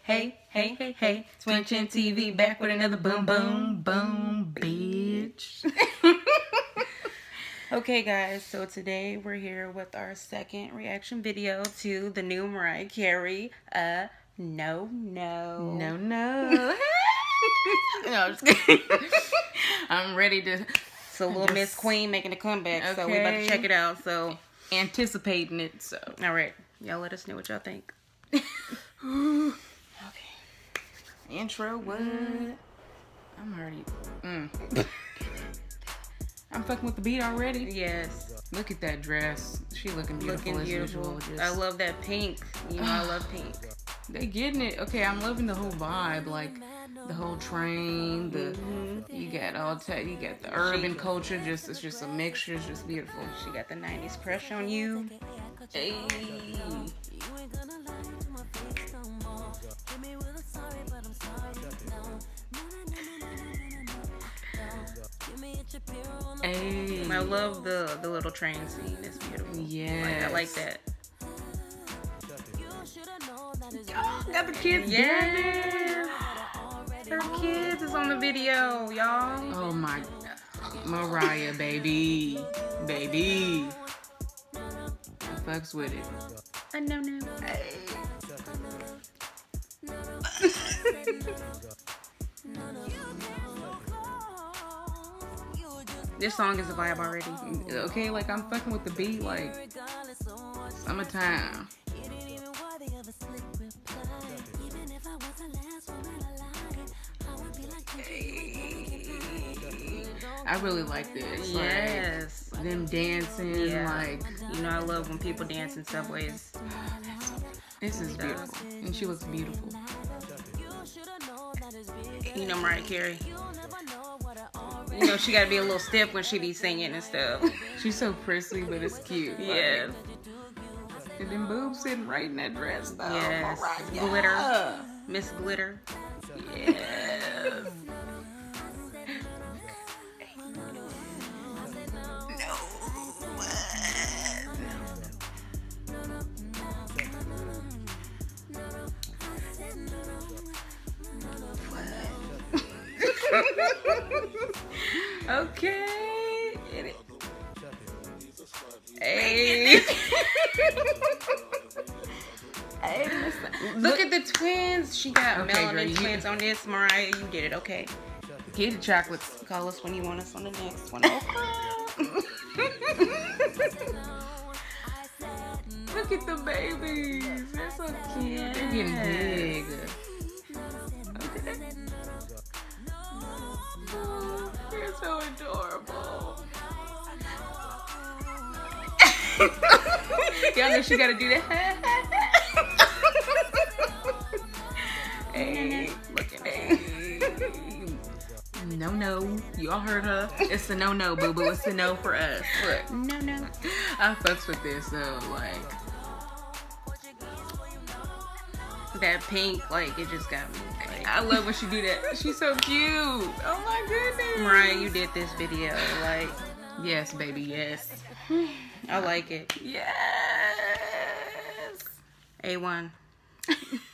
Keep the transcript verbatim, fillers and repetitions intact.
hey, hey, hey, hey. TwinChin T V back with another boom, boom, boom, bitch. Okay, guys, so today we're here with our second reaction video to the new Mariah Carey, uh, No No. No, no. No, I'm just kidding. I'm ready to. So little just, Miss Queen making a comeback, okay. so we about to check it out. So anticipating it. So all right, y'all let us know what y'all think. Okay. Intro. What? Mm. I'm already. Mm. I'm fucking with the beat already. Yes. Look at that dress. She looking beautiful. Looking as beautiful. usual. Just... I love that pink. You know, I love pink. They getting it. Okay, I'm loving the whole vibe. Like the whole train. The mm-hmm. you got all t- you got the urban she, culture. Just it's just a mixture. It's just beautiful. She got the nineties crush on you. Hey. Hey. I love the the little train scene. It's beautiful. Yeah, like, I like that. Oh, got the kids. Yeah, her kids is on the video, y'all. Oh my God. Mariah, baby, baby. I fucks with it. I know now. Hey. This song is a vibe already. Okay, like I'm fucking with the beat, like summertime. Hey. I really like this. Yes. Like, them dancing, yeah. like you know, I love when people dance in subways. This is beautiful, and she looks beautiful. You know, Mariah Carey. You know, she gotta be a little stiff when she be singing and stuff. She's so prissy, but it's cute. Yeah. Like, and then boobs sitting right in that dress, though. Yes. Mariah. Glitter. Miss Glitter. Yes. Okay. Hey. Hey, look at the twins. She got okay, melanin girl, you... twins on this. Mariah, you did it. Okay. Get the chocolates. Call us when you want us on the next one. Look at the babies. They're so cute. Yes. They're getting big. Okay. Oh, they're so adorable. Y'all know she gotta do that. Hey, look at me. No, no. Y'all heard her. It's a no, no, boo boo. It's a no for us. Look. No, no. I fucks with this though. Like that pink, like it just got me. Like, I love when she do that. She's so cute. Oh my goodness. Mariah, you did this video. Like, yes, baby. Yes. I like it. Yes. A one.